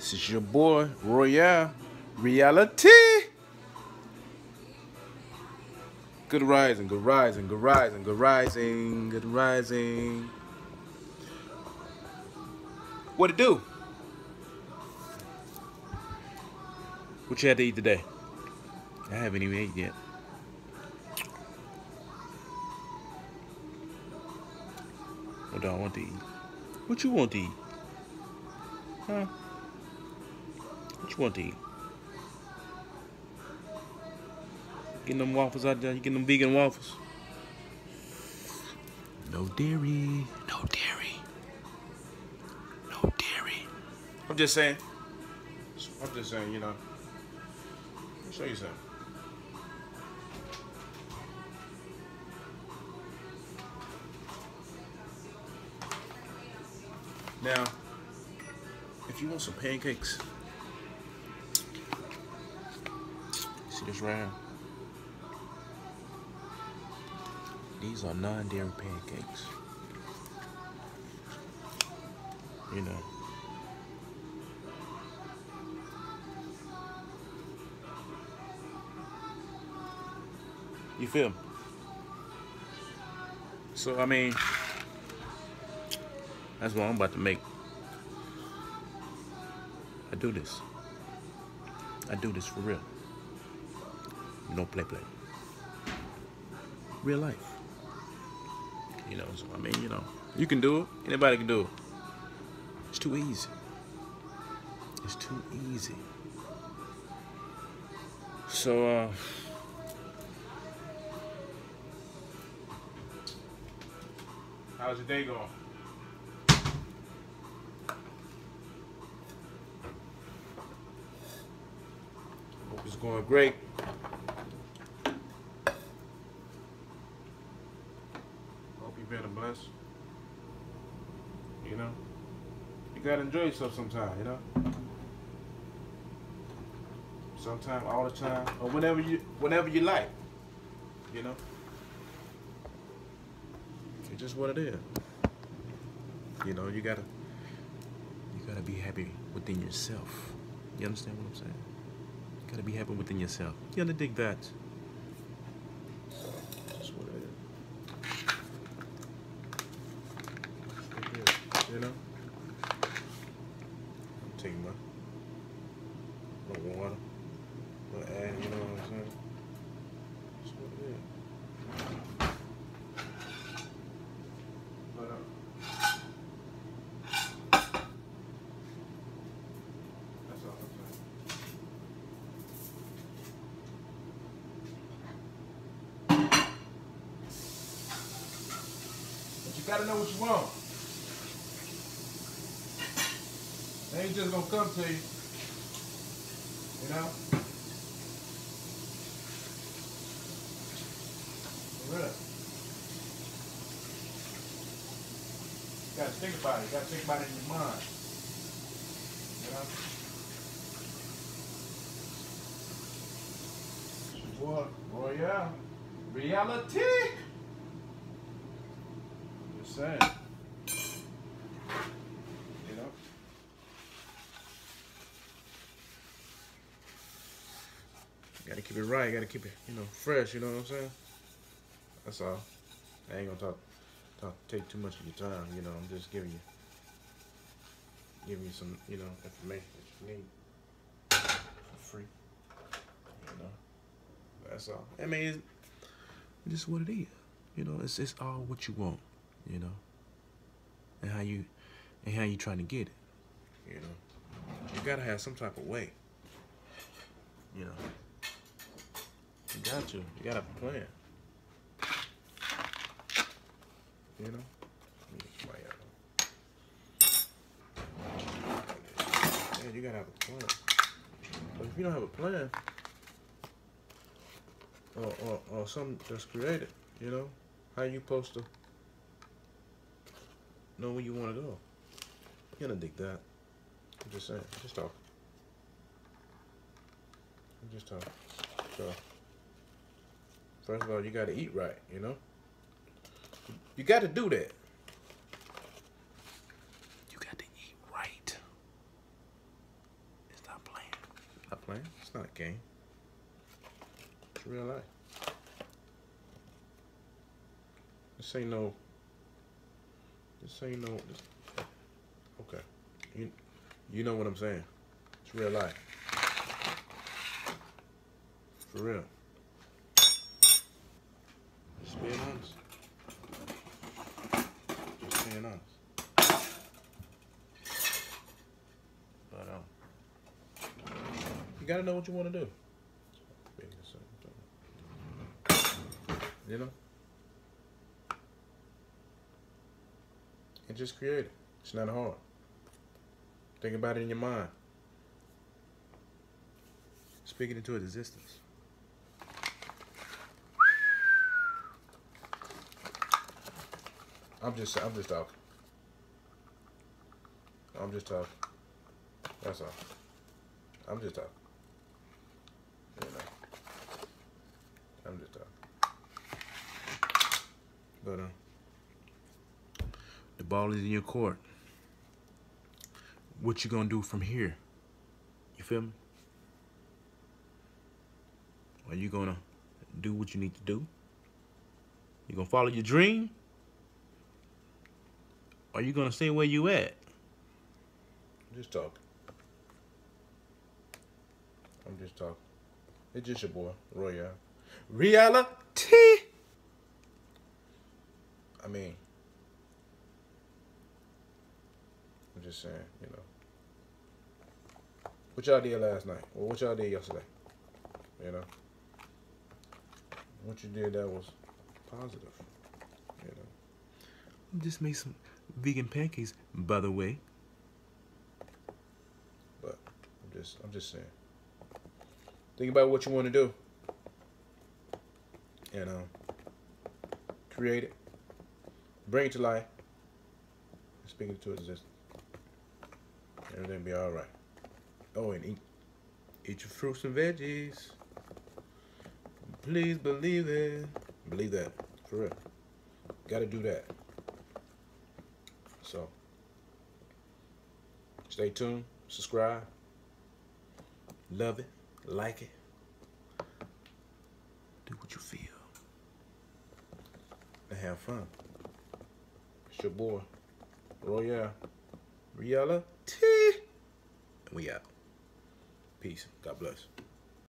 This is your boy, Royale. Reality. Good rising, good rising, good rising, good rising, good rising. What it do? What you had to eat today? I haven't even ate yet. What do I want to eat? What you want to eat? Huh? What you want to eat? Getting them waffles out there? You getting them vegan waffles? No dairy. No dairy. No dairy. I'm just saying. You know. Let me show you something. Now, if you want some pancakes, see this round? These are non-dairy pancakes. You know. You feel me? So, I mean, that's what I'm about to make. I do this. I do this for real. No play. Real life. You know, so I mean, you know, you can do it. Anybody can do it. It's too easy. It's too easy. So, how's your day going? Hope it's going great. Hope you've been blessed. You know, you gotta enjoy yourself sometime. You know, sometime, all the time, or whenever you like. You know, it's just what it is. You know, you gotta be happy within yourself. You understand what I'm saying? You gotta be happy within yourself. You gotta dig that. That's what it is. You know? I'm taking my little water, little add, you know what I'm saying? That's what it is. But, that's all I'm saying. But you gotta know what you want. They ain't just gonna come to you. You know? For real. You gotta think about it. You gotta think about it in your mind. You know? It's your boy, Royale. Reality! I'm just saying. You know? You gotta keep it right. You gotta keep it, you know, fresh. You know what I'm saying? That's all. I ain't gonna take too much of your time. You know, I'm just giving you some, you know, information that you need for free. You know, that's all. I mean, it's just what it is. You know, it's all what you want. You know, and how you trying to get it. You know, you gotta have some type of way. You know, you gotta have a plan. You know, yeah, you gotta have a plan. But if you don't have a plan, or something that's created, you know, how you supposed to know where you want to go? You gotta dig that. I'm just saying. Just talk. I'm just talking. So, first of all, you gotta eat right. You know. You got to do that. You got to eat right. game. It's real life. This ain't no. Okay. You know what I'm saying. It's real life. For real. Just being honest. Just being honest. But you gotta know what you want to do. You know? And just create it. It's not hard. Think about it in your mind. Speak it into existence. I'm just talking. I'm just talking. That's all. I'm just talking. You know. I'm just talking. But the ball is in your court. What you gonna do from here? You feel me? Are you gonna do what you need to do? You gonna follow your dream? Are you gonna stay where you at? Just talking. I'm just talking. It's just your boy, Royale. Reality. I mean, I'm just saying, you know. What y'all did last night? Well, what y'all did yesterday? You know. What you did that was positive. You know. Just made some vegan pancakes, by the way. But I'm just saying. Think about what you want to do. And create it. Bring it to life. Speak it to existence. Everything be all right. Oh, and eat your fruits and veggies. Please believe it. Believe that. For real. Gotta do that. So, stay tuned. Subscribe. Love it. Like it. Do what you feel. And have fun. It's your boy, Royale. Reality. And we out. Peace. God bless.